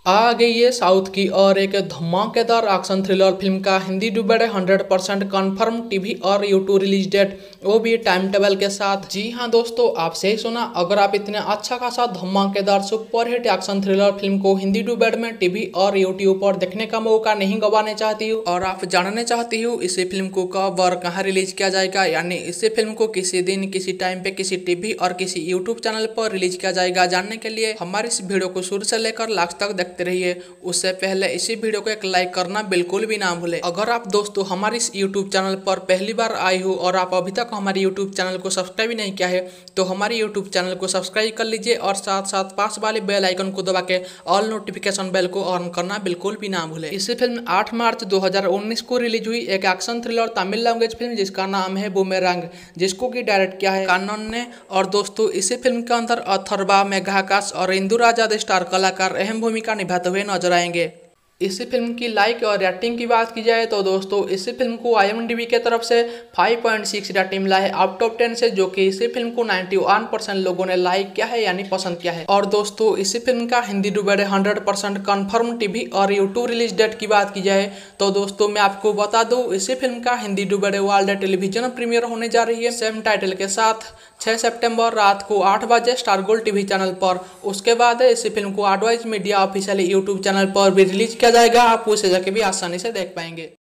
आ गई है साउथ की और एक धमाकेदार एक्शन थ्रिलर फिल्म का हिंदी डुबेड 100% कन्फर्म टीवी और यूट्यूब रिलीज डेट, वो भी टाइम टेबल के साथ। जी हाँ दोस्तों, आप सही सुना। अगर आप इतने अच्छा खासा धमाकेदार सुपरहिट एक्शन थ्रिलर फिल्म को हिंदी डुबेड में टीवी और यूट्यूब पर देखने का मौका नहीं गंवाने चाहती हो और आप जानने चाहती हो इसी फिल्म को कब और कहाँ रिलीज किया जाएगा, यानी इसी फिल्म को किसी दिन किसी टाइम पे किसी टीवी और किसी यूट्यूब चैनल पर रिलीज किया जाएगा, जानने के लिए हमारे इस वीडियो को शुरू से लेकर लास्ट तक देखते रहिए। उससे पहले इसी वीडियो को एक लाइक करना बिल्कुल भी ना भूले। अगर आप दोस्तों हमारे इस यूट्यूब चैनल पर पहली बार आए हो और आप अभी तक हमारे यूट्यूब चैनल को सब्सक्राइब नहीं किया है तो हमारे यूट्यूब चैनल को सब्सक्राइब कर लीजिए और साथ साथ पास वाले बेल आइकन को दबा के ऑल नोटिफिकेशन बेल को ऑन करना बिल्कुल भी ना भूले। इसी फिल्म 8 मार्च 2019 को रिलीज हुई एक action thriller Tamil language film जिसका नाम है बूमेरैंग, जिसको की डायरेक्ट किया है कानन ने। और दोस्तों इसी फिल्म के अंदर अथर्वा, मेघाकाश और इंदुराज आदि स्टार कलाकार अहम भूमिका निभाते हुए नजर आएंगे। इसी फिल्म की लाइक और रेटिंग की बात की जाए तो दोस्तों इसी फिल्म को IMDb के तरफ से 5.6 रेटिंग मिला है आउट ऑफ 10 से, जो कि इसी फिल्म को 91% लोगों ने लाइक किया है यानी पसंद किया है। और दोस्तों इसी फिल्म का हिंदी डुबेड 100% कन्फर्म टीवी और यूट्यूब रिलीज डेट की बात की जाए तो दोस्तों मैं आपको बता दूं इसी फिल्म का Hindi dubbed world television premiere होने जा रही है सेम टाइटल के साथ 6 सितंबर रात को 8 बजे स्टार गोल्ड टीवी चैनल पर। उसके बाद इसी फिल्म को advice media official YouTube channel पर भी रिलीज किया जाएगा, आप उसे जाके भी आसानी से देख पाएंगे।